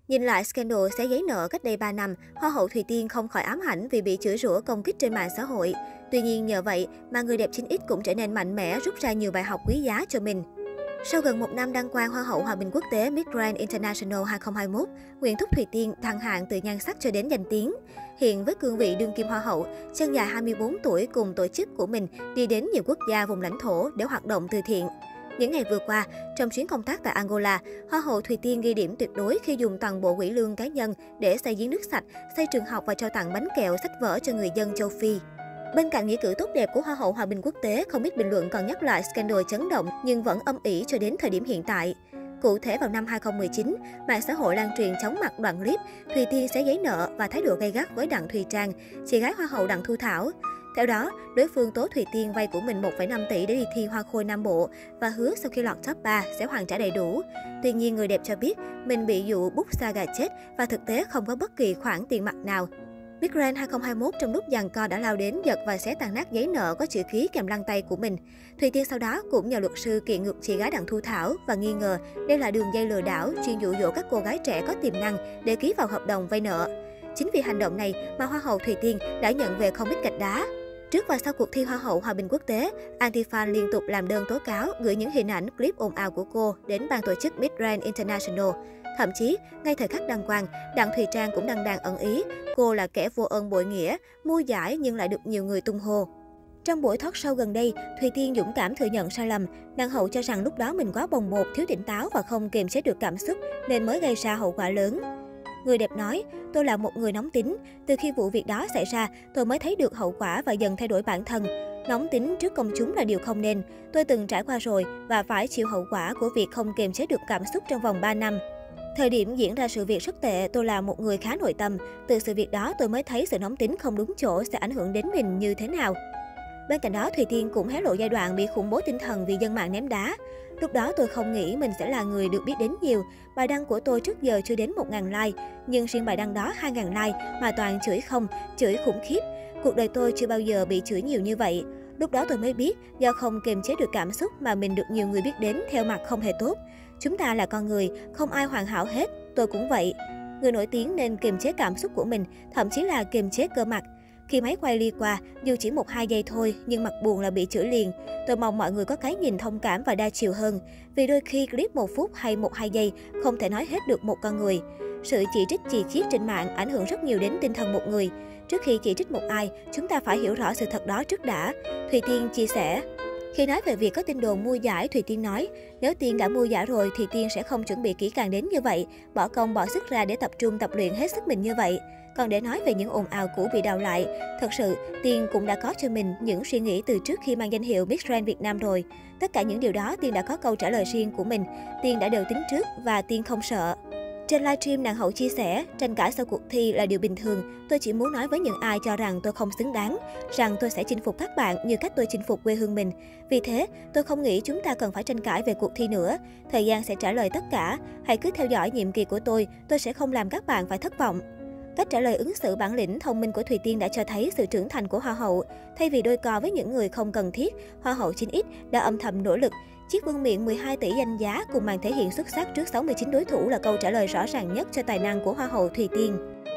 Nhìn lại scandal xé giấy nợ cách đây 3 năm, Hoa hậu Thùy Tiên không khỏi ám ảnh vì bị chửi rủa công kích trên mạng xã hội. Tuy nhiên nhờ vậy mà người đẹp 9X cũng trở nên mạnh mẽ, rút ra nhiều bài học quý giá cho mình. Sau gần một năm đăng quang Hoa hậu Hòa bình quốc tế Miss Grand International 2021, Nguyễn Thúc Thùy Tiên thăng hạng từ nhan sắc cho đến danh tiếng. Hiện với cương vị đương kim Hoa hậu, chân dài 24 tuổi cùng tổ chức của mình đi đến nhiều quốc gia vùng lãnh thổ để hoạt động từ thiện. Những ngày vừa qua, trong chuyến công tác tại Angola, Hoa hậu Thùy Tiên ghi điểm tuyệt đối khi dùng toàn bộ quỹ lương cá nhân để xây giếng nước sạch, xây trường học và trao tặng bánh kẹo, sách vở cho người dân châu Phi. Bên cạnh nghĩa cử tốt đẹp của Hoa hậu Hòa bình quốc tế, không ít bình luận còn nhắc lại scandal chấn động nhưng vẫn âm ỉ cho đến thời điểm hiện tại. Cụ thể vào năm 2019, mạng xã hội lan truyền chóng mặt đoạn clip Thùy Tiên xé giấy nợ và thái độ gay gắt với Đặng Thùy Trang, chị gái Hoa hậu Đặng Thu Thảo. Theo đó, đối phương tố Thùy Tiên vay của mình 1,5 tỷ để đi thi Hoa khôi Nam Bộ và hứa sau khi lọt top 3 sẽ hoàn trả đầy đủ. Tuy nhiên, người đẹp cho biết mình bị dụ bút sa gà chết và thực tế không có bất kỳ khoản tiền mặt nào. Miss Grand 2021 trong lúc giằng co đã lao đến giật và xé tan nát giấy nợ có chữ ký kèm lăng tay của mình. Thùy Tiên sau đó cũng nhờ luật sư kiện ngược chị gái Đặng Thu Thảo và nghi ngờ đây là đường dây lừa đảo chuyên dụ dỗ các cô gái trẻ có tiềm năng để ký vào hợp đồng vay nợ. Chính vì hành động này mà Hoa hậu Thùy Tiên đã nhận về không ít gạch đá. Trước và sau cuộc thi Hoa hậu Hòa bình quốc tế, anti-fan liên tục làm đơn tố cáo, gửi những hình ảnh, clip ồn ào của cô đến ban tổ chức Miss Grand International. Thậm chí, ngay thời khắc đăng quang, Đặng Thùy Trang cũng đăng đàn ẩn ý, cô là kẻ vô ơn bội nghĩa, mua giải nhưng lại được nhiều người tung hô. Trong buổi talk show gần đây, Thùy Tiên dũng cảm thừa nhận sai lầm. Nàng hậu cho rằng lúc đó mình quá bồng bột, thiếu tỉnh táo và không kiềm chế được cảm xúc nên mới gây ra hậu quả lớn. Người đẹp nói, tôi là một người nóng tính. Từ khi vụ việc đó xảy ra, tôi mới thấy được hậu quả và dần thay đổi bản thân. Nóng tính trước công chúng là điều không nên. Tôi từng trải qua rồi và phải chịu hậu quả của việc không kiềm chế được cảm xúc trong vòng 3 năm. Thời điểm diễn ra sự việc rất tệ, tôi là một người khá nội tâm. Từ sự việc đó tôi mới thấy sự nóng tính không đúng chỗ sẽ ảnh hưởng đến mình như thế nào. Bên cạnh đó, Thùy Tiên cũng hé lộ giai đoạn bị khủng bố tinh thần vì dân mạng ném đá. Lúc đó tôi không nghĩ mình sẽ là người được biết đến nhiều. Bài đăng của tôi trước giờ chưa đến 1.000 like. Nhưng riêng bài đăng đó 2.000 like mà toàn chửi không, chửi khủng khiếp. Cuộc đời tôi chưa bao giờ bị chửi nhiều như vậy. Lúc đó tôi mới biết do không kiềm chế được cảm xúc mà mình được nhiều người biết đến theo mặt không hề tốt. Chúng ta là con người, không ai hoàn hảo hết, tôi cũng vậy. Người nổi tiếng nên kiềm chế cảm xúc của mình, thậm chí là kiềm chế cơ mặt. Khi máy quay lia qua, dù chỉ 1-2 giây thôi, nhưng mặt buồn là bị chửi liền. Tôi mong mọi người có cái nhìn thông cảm và đa chiều hơn. Vì đôi khi clip 1 phút hay 1-2 giây không thể nói hết được một con người. Sự chỉ trích chì chiết trên mạng ảnh hưởng rất nhiều đến tinh thần một người. Trước khi chỉ trích một ai, chúng ta phải hiểu rõ sự thật đó trước đã. Thùy Tiên chia sẻ. Khi nói về việc có tin đồn mua giải, Thùy Tiên nói, nếu Tiên đã mua giải rồi thì Tiên sẽ không chuẩn bị kỹ càng đến như vậy, bỏ công bỏ sức ra để tập trung tập luyện hết sức mình như vậy. Còn để nói về những ồn ào cũ bị đào lại, thật sự Tiên cũng đã có cho mình những suy nghĩ từ trước khi mang danh hiệu Miss Grand Việt Nam rồi. Tất cả những điều đó Tiên đã có câu trả lời riêng của mình, Tiên đã đều tính trước và Tiên không sợ. Trên livestream, nàng hậu chia sẻ, tranh cãi sau cuộc thi là điều bình thường. Tôi chỉ muốn nói với những ai cho rằng tôi không xứng đáng, rằng tôi sẽ chinh phục các bạn như cách tôi chinh phục quê hương mình. Vì thế, tôi không nghĩ chúng ta cần phải tranh cãi về cuộc thi nữa. Thời gian sẽ trả lời tất cả. Hãy cứ theo dõi nhiệm kỳ của tôi sẽ không làm các bạn phải thất vọng. Cách trả lời ứng xử bản lĩnh thông minh của Thùy Tiên đã cho thấy sự trưởng thành của Hoa hậu. Thay vì đôi co với những người không cần thiết, Hoa hậu 9X đã âm thầm nỗ lực. Chiếc vương miện 12 tỷ danh giá cùng màn thể hiện xuất sắc trước 69 đối thủ là câu trả lời rõ ràng nhất cho tài năng của Hoa hậu Thùy Tiên.